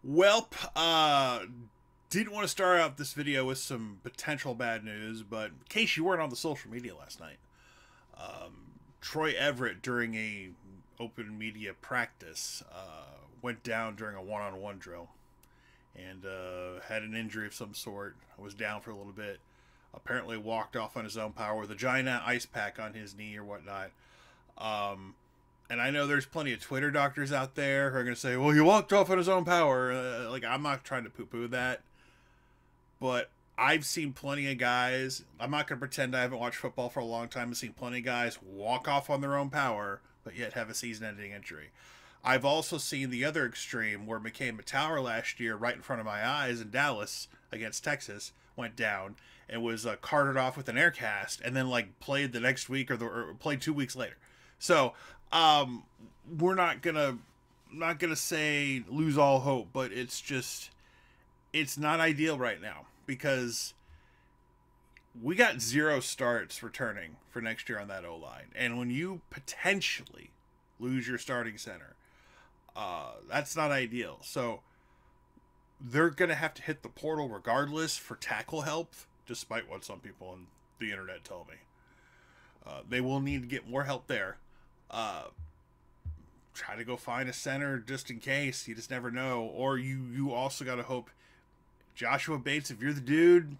Welp, didn't want to start out this video with some potential bad news, but in case you weren't on the social media last night, Troy Everett during a open media practice went down during a one-on-one drill and had an injury of some sort. Was down for a little bit. Apparently walked off on his own power with a giant ice pack on his knee or whatnot. Um, and I know there's plenty of Twitter doctors out there who are going to say, well, he walked off on his own power. Like, I'm not trying to poo poo that. But I've seen plenty of guys. I'm not going to pretend I haven't watched football for a long time. I've seen plenty of guys walk off on their own power, but yet have a season ending injury. I've also seen the other extreme where McKay Mettauer last year, right in front of my eyes in Dallas against Texas, went down and was carted off with an air cast and then like played the next week or played 2 weeks later. So we're not gonna say lose all hope, but it's not ideal right now because we got zero starts returning for next year on that O line, and when you potentially lose your starting center, that's not ideal. So they're gonna have to hit the portal regardless for tackle help, despite what some people on the internet tell me. They will need to get more help there. Uh, Try to go find a center just in case. You just never know. Or you also got to hope Joshua Bates, if you're the dude,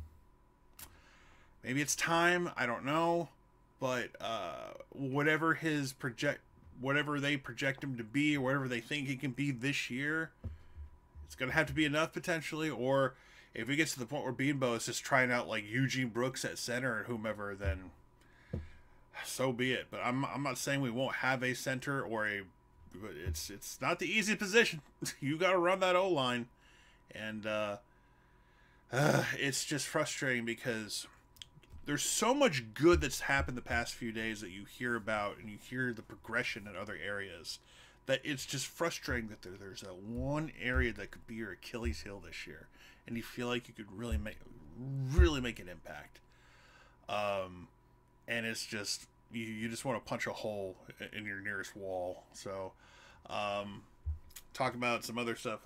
maybe it's time. I don't know, but whatever they project him to be, or whatever they think he can be this year, it's gonna have to be enough potentially. Or if it gets to the point where Beanbo is just trying out like Eugene Brooks at center and whomever, then so be it. But I'm not saying we won't have a center or a. But it's not the easy position. You got to run that O line, and it's just frustrating because there's so much good that's happened the past few days that you hear about, and you hear the progression in other areas. That it's just frustrating that there's that one area that could be your Achilles heel this year, and you feel like you could really make an impact. And it's just you just want to punch a hole in your nearest wall. So, talk about some other stuff.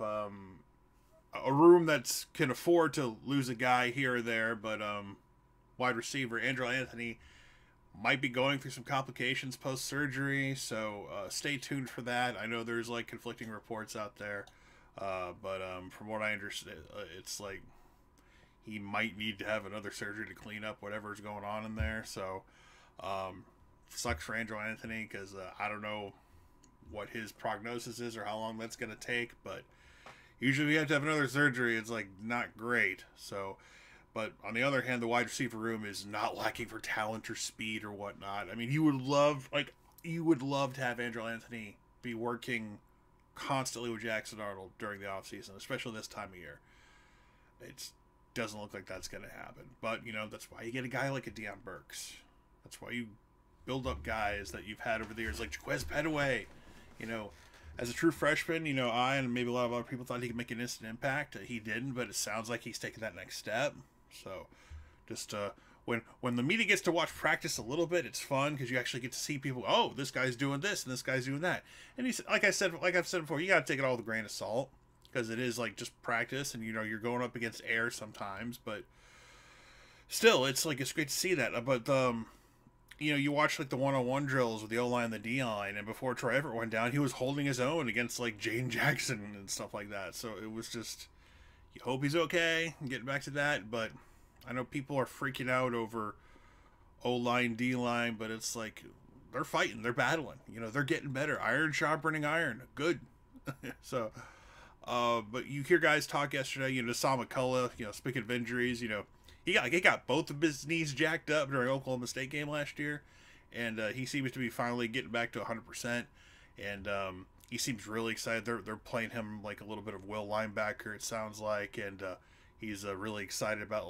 A room that can afford to lose a guy here or there, but wide receiver Andrew Anthony might be going through some complications post surgery. So stay tuned for that. I know there's like conflicting reports out there, but from what I understand, it's like he might need to have another surgery to clean up whatever's going on in there. So, sucks for Andrew Anthony because I don't know what his prognosis is or how long that's going to take. But usually, we have to have another surgery. It's like not great. So, but on the other hand, the wide receiver room is not lacking for talent or speed or whatnot. I mean, you would love to have Andrew Anthony be working constantly with Jackson Arnold during the offseason, especially this time of year. It's doesn't look like that's going to happen. But, that's why you get a guy like a Deion Burks. That's why you build up guys that you've had over the years, like Jaquez Petaway. As a true freshman, I and maybe a lot of other people thought he could make an instant impact. He didn't, but it sounds like he's taking that next step. So, just when the media gets to watch practice a little bit, it's fun because you actually get to see people. Oh, this guy's doing this and this guy's doing that. And he's like I've said before, you got to take it all with a grain of salt. Because it is like just practice, and you're going up against air sometimes, but still, it's great to see that. But you watch like the one-on-one drills with the O line and the D line, and before Troy Everett went down, he was holding his own against like Jane Jackson and stuff like that. So it was just you hope he's okay. Getting back to that, but I know people are freaking out over O line, D line, but it's like they're fighting, they're battling. They're getting better. Iron sharpening iron. Good. So. But you hear guys talk yesterday, Sam McCullough, speaking of injuries, he got both of his knees jacked up during Oklahoma State game last year, and he seems to be finally getting back to 100%, and he seems really excited. They're playing him like a little bit of will linebacker, it sounds like, and he's really excited about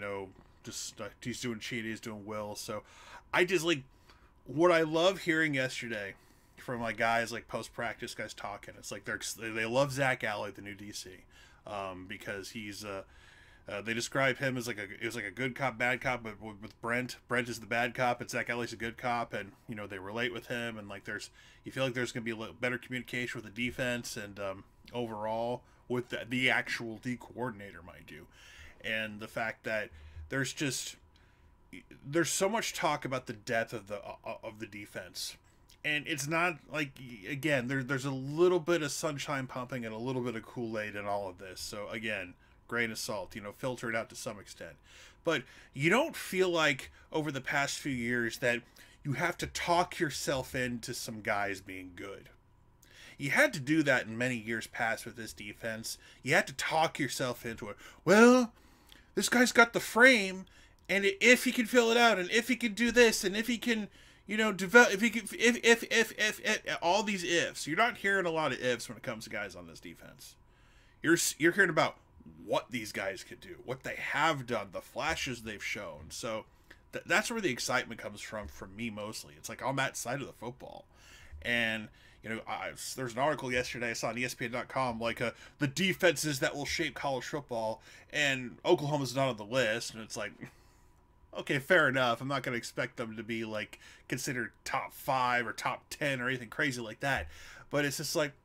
he's doing Cheetah, he's doing will. So I just what I love hearing yesterday from like guys like post practice guys talking. It's like they love Zach Alley, the new DC, because he's they describe him as it was like a good cop bad cop, but with Brent is the bad cop and Zach Alley's a good cop, and they relate with him, and like you feel like there's gonna be a little better communication with the defense, and overall with the actual D coordinator, mind you. And the fact that there's just there's so much talk about the depth of the defense, and it's not like, again, there's a little bit of sunshine pumping and a little bit of Kool-Aid in all of this. So again, grain of salt, filter it out to some extent. But you don't feel like over the past few years that you have to talk yourself into some guys being good. You had to do that in many years past with this defense. You had to talk yourself into it. Well, this guy's got the frame, and if he can fill it out, and if he can do this, and if he can, develop, if he can, if all these ifs. You're not hearing a lot of ifs when it comes to guys on this defense. You're hearing about what these guys could do, what they have done, the flashes they've shown. So that's where the excitement comes from me mostly. It's like on that side of the football. And there's an article yesterday I saw on ESPN.com, like the defenses that will shape college football, and Oklahoma's not on the list. And it's like, okay, fair enough. I'm not going to expect them to be like considered top 5 or top 10 or anything crazy like that. But it's just like,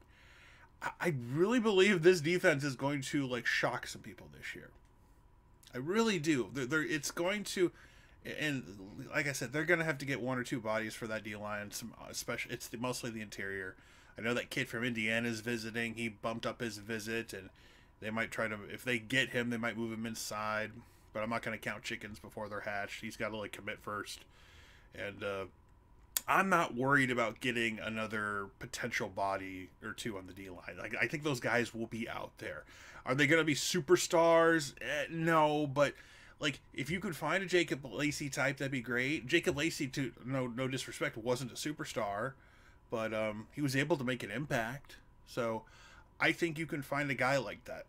I really believe this defense is going to like shock some people this year. I really do. It's going to, and like I said, they're going to have to get 1 or 2 bodies for that D line. Especially, it's mostly the interior. I know that kid from Indiana is visiting. He bumped up his visit, and they might try to, if they get him, they might move him inside. But I'm not going to count chickens before they're hatched. He's got to like commit first, and I'm not worried about getting another potential body or 2 on the D line. Like, I think those guys will be out there. Are they going to be superstars? No, but like, if you could find a Jacob Lacey type, that'd be great. Jacob Lacey, to no disrespect, wasn't a superstar, but he was able to make an impact. So I think you can find a guy like that.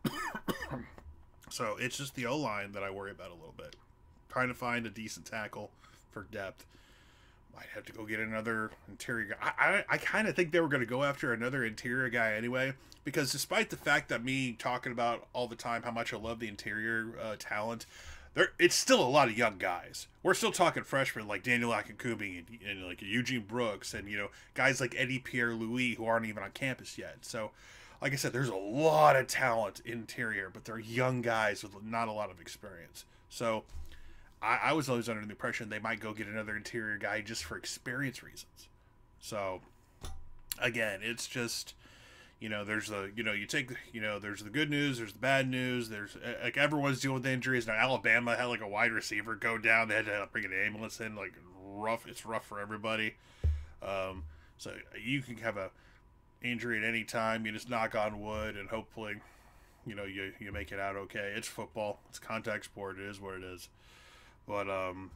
So it's just the O-line that I worry about a little bit. Trying to find a decent tackle for depth. Might have to go get another interior guy. I kind of think they were going to go after another interior guy anyway, because despite the fact that me talking about all the time how much I love the interior talent, it's still a lot of young guys. We're still talking freshmen like Daniel Akinkunmi and like Eugene Brooks and guys like Eddie Pierre-Louis who aren't even on campus yet. So, like I said, there's a lot of talent interior, but they're young guys with not a lot of experience. So I was always under the impression they might go get another interior guy just for experience reasons. So, again, it's just, there's the, you take, there's the good news, there's the bad news, there's, like, everyone's dealing with injuries. Now, Alabama had, like, a wide receiver go down. They had to bring an ambulance in, like, rough. It's rough for everybody. So you can have a injury at any time. You just knock on wood, and hopefully, you make it out okay. It's football. It's contact sport. It is what it is. But,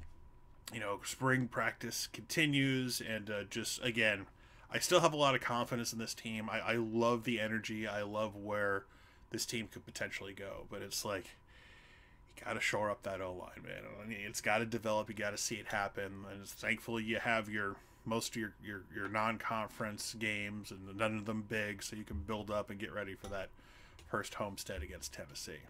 spring practice continues, and just, again, I still have a lot of confidence in this team. I love the energy. I love where this team could potentially go. But it's like, you got to shore up that O-line, man. I mean, it's got to develop. You got to see it happen. And thankfully, you have most of your non-conference games, and none of them big, so you can build up and get ready for that first homestand against Tennessee.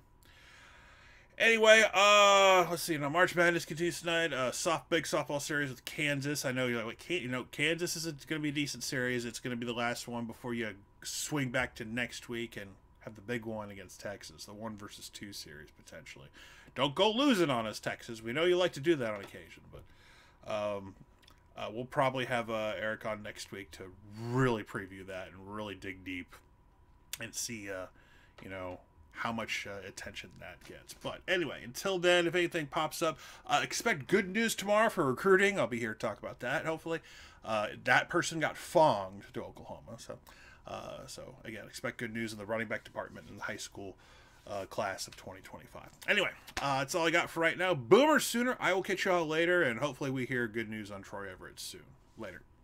Anyway, let's see. March Madness continues tonight. Big softball series with Kansas. I know you're like, Kansas is going to be a decent series. It's going to be the last one before you swing back to next week and have the big one against Texas, the 1-2 series potentially. Don't go losing on us, Texas. We know you like to do that on occasion, but we'll probably have Eric on next week to really preview that and really dig deep and see, how much attention that gets. But anyway, until then, if anything pops up, expect good news tomorrow for recruiting. I'll be here to talk about that, hopefully. That person got fonged to Oklahoma. So again, expect good news in the running back department in the high school class of 2025. Anyway, that's all I got for right now. Boomer Sooner. I will catch y'all later, and hopefully we hear good news on Troy Everett soon. Later.